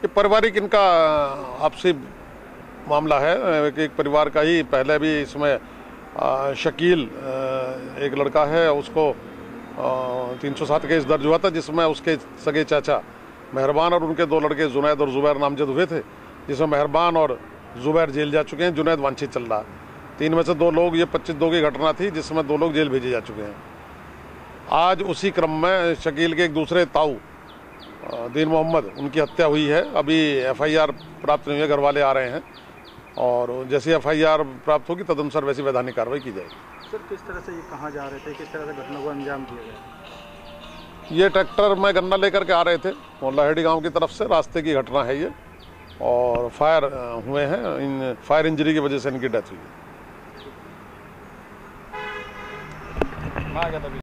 ये पारिवारिक इनका आपसी मामला है। एक परिवार का ही पहले भी इसमें शकील एक लड़का है, उसको 307 केस दर्ज हुआ था, जिसमें उसके सगे चाचा मेहरबान और उनके 2 लड़के जुनैद और जुबैर नामजद हुए थे, जिसमें मेहरबान और जुबैर जेल जा चुके हैं। जुनैद वांछित चल रहा है। 3 में से 2 लोग, ये 25/2 की घटना थी जिसमें 2 लोग जेल भेजे जा चुके हैं। आज उसी क्रम में शकील के एक दूसरे ताऊ दीन मोहम्मद, उनकी हत्या हुई है। अभी FIR प्राप्त नहीं हुई है, घर वाले आ रहे हैं और जैसे FIR प्राप्त होगी तदनुसार वैसी वैधानिक कार्रवाई की जाएगी। सर, किस तरह से ये कहाँ जा रहे थे, किस तरह से घटना को अंजाम दिया गया? ये ट्रैक्टर में गन्ना लेकर के आ रहे थे और लहेड़ी गांव की तरफ से, रास्ते की घटना है ये, और फायर हुए हैं। इन फायर इंजरी की वजह से इनकी डेथ हुई है।